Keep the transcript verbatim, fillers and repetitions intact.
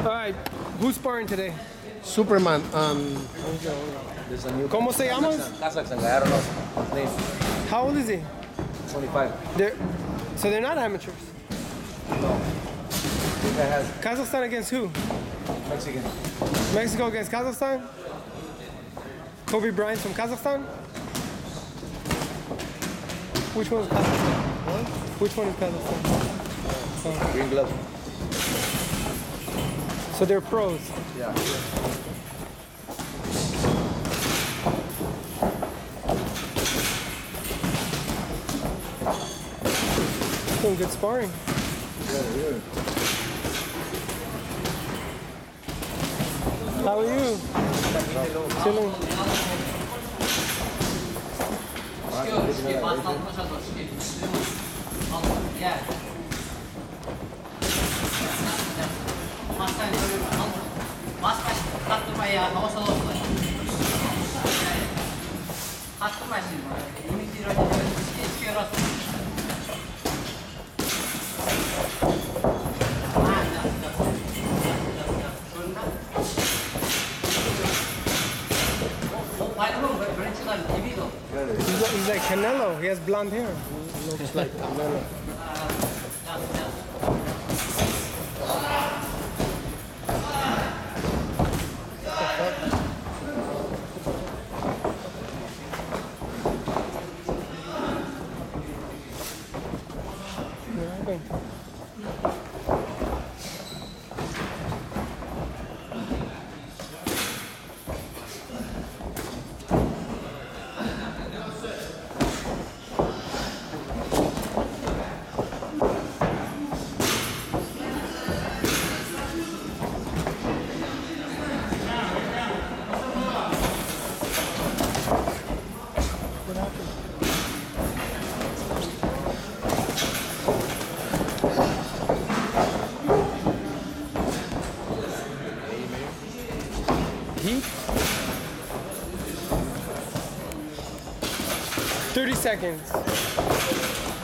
All right, who's sparring today? Superman. Um, There's a new ¿Cómo se llama? Kazakhstan guy. I don't know his name. How old is he? twenty-five. They're, so they're not amateurs. No. This guy has Kazakhstan against who? Mexican. Mexico against Kazakhstan? Kobe Bryant from Kazakhstan? Which one is Kazakhstan? What? Which one is Kazakhstan? Oh. Green glove. So they're pros. Yeah. Doing good sparring. Yeah, yeah. How are you? Chilling. He's like, he's like Canelo. He has blonde hair. He looks like Canelo. thirty seconds.